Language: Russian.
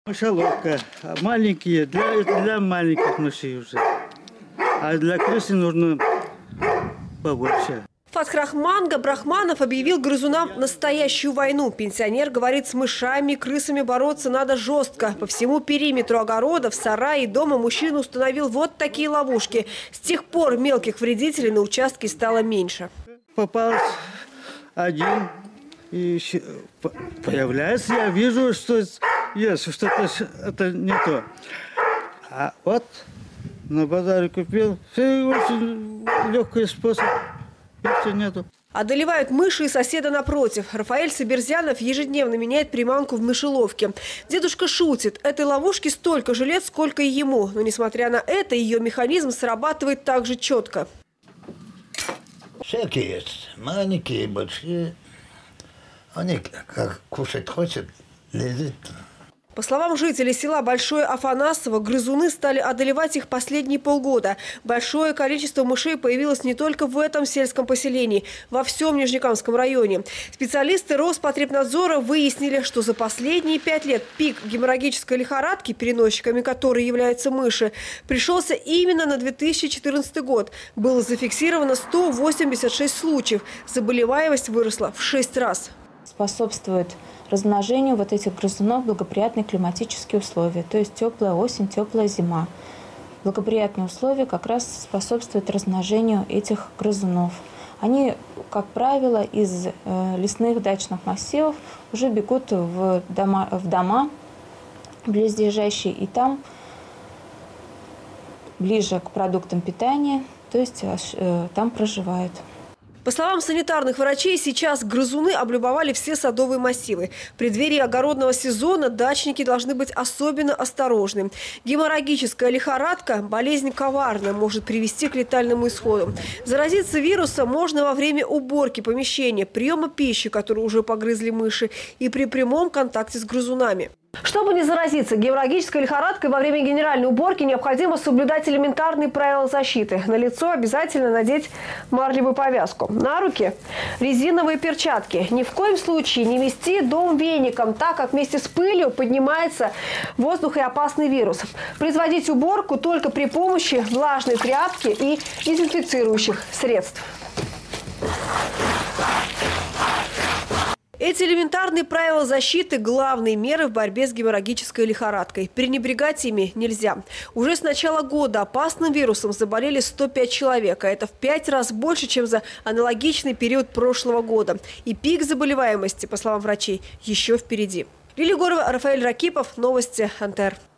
Мышеловка. Маленькие, для маленьких мышей уже. А для крысы нужно побольше. Фатхрахман Габрахманов объявил грызунам настоящую войну. Пенсионер говорит, с мышами и крысами бороться надо жестко. По всему периметру огорода, в сарае и дома мужчина установил вот такие ловушки. С тех пор мелких вредителей на участке стало меньше. Попался один, и появляется, я вижу, что есть, что-то это не то. А вот на базаре купил, все очень легкий способ. Все нету. Одолевают мыши и соседа напротив. Рафаэль Саберзянов ежедневно меняет приманку в мышеловке. Дедушка шутит. Этой ловушке столько же лет, сколько и ему. Но несмотря на это, ее механизм срабатывает так же четко. Всякие есть. Маленькие, большие. Они как кушать хотят, лезет. По словам жителей села Большое Афанасово, грызуны стали одолевать их последние полгода. Большое количество мышей появилось не только в этом сельском поселении, во всем Нижнекамском районе. Специалисты Роспотребнадзора выяснили, что за последние 5 лет пик геморрагической лихорадки, переносчиками которой являются мыши, пришелся именно на 2014 год. Было зафиксировано 186 случаев. Заболеваемость выросла в 6 раз. Способствует размножению вот этих грызунов благоприятные климатические условия, то есть теплая осень, теплая зима. Благоприятные условия как раз способствуют размножению этих грызунов. Они, как правило, из лесных дачных массивов уже бегут в дома близлежащие, и там, ближе к продуктам питания, то есть там проживают. По словам санитарных врачей, сейчас грызуны облюбовали все садовые массивы. В преддверии огородного сезона дачники должны быть особенно осторожны. Геморрагическая лихорадка – болезнь коварная, может привести к летальному исходу. Заразиться вирусом можно во время уборки помещения, приема пищи, которую уже погрызли мыши, и при прямом контакте с грызунами. Чтобы не заразиться геморрагической лихорадкой во время генеральной уборки, необходимо соблюдать элементарные правила защиты. На лицо обязательно надеть марлевую повязку. На руки резиновые перчатки. Ни в коем случае не мести дом веником, так как вместе с пылью поднимается воздух и опасный вирус. Производить уборку только при помощи влажной тряпки и дезинфицирующих средств. Эти элементарные правила защиты – главные меры в борьбе с геморрагической лихорадкой. Пренебрегать ими нельзя. Уже с начала года опасным вирусом заболели 105 человек, а это в 5 раз больше, чем за аналогичный период прошлого года. И пик заболеваемости, по словам врачей, еще впереди. Лилия Горова, Рафаэль Ракипов. Новости НТР.